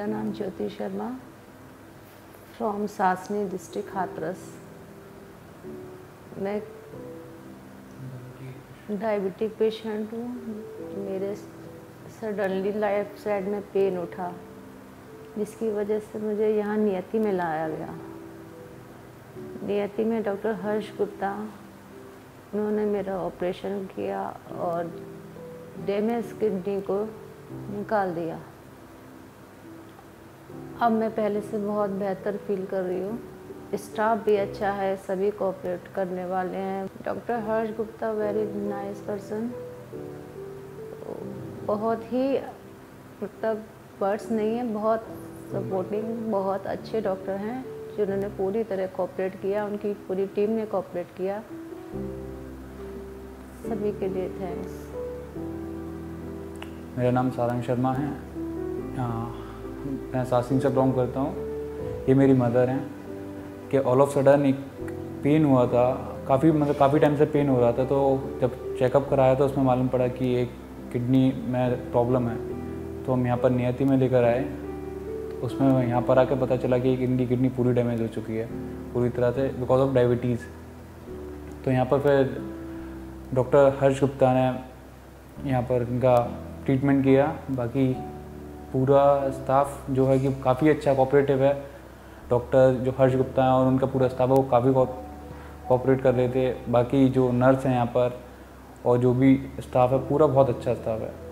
नाम Jyoti Sharma from Sasni district Hathras. मैं diabetic patient हूँ। मेरे सडनली लेफ्ट साइड में पेन उठा, जिसकी वजह से मुझे यहाँ नियति में लाया गया। नियति में डॉक्टर हर्ष गुप्ता, उन्होंने मेरा ऑपरेशन किया और डैमेज किडनी को निकाल दिया। अब मैं पहले से बहुत बेहतर फील कर रही हूँ। स्टाफ भी अच्छा है, सभी कोऑपरेट करने वाले हैं। Doctor Harsh Gupta very nice person, बहुत ही मतलब वर्ड्स नहीं है, बहुत सपोर्टिंग, बहुत अच्छे डॉक्टर हैं जिन्होंने पूरी तरह कोऑपरेट किया। उनकी पूरी टीम ने कोऑपरेट किया। सभी के लिए थैंक्स। मेरा नाम सारंग शर्मा है, मैं सासिन से बिलोंग करता हूँ। ये मेरी मदर हैं कि ऑल ऑफ सडन एक पेन हुआ था, काफ़ी टाइम से पेन हो रहा था। तो जब चेकअप कराया तो उसमें मालूम पड़ा कि एक किडनी में प्रॉब्लम है। तो हम यहाँ पर नियति में लेकर आए। उसमें यहाँ पर आके पता चला कि इनकी किडनी पूरी डैमेज हो चुकी है, पूरी तरह से, बिकॉज ऑफ डायबिटीज़। तो यहाँ पर फिर डॉक्टर हर्ष गुप्ता ने यहाँ पर इनका ट्रीटमेंट किया। बाकी पूरा स्टाफ जो है कि काफ़ी अच्छा कोऑपरेटिव है। डॉक्टर जो हर्ष गुप्ता हैं और उनका पूरा स्टाफ है वो काफ़ी कोऑपरेट कर रहे थे। बाकी जो नर्स हैं यहाँ पर और जो भी स्टाफ है पूरा बहुत अच्छा स्टाफ है।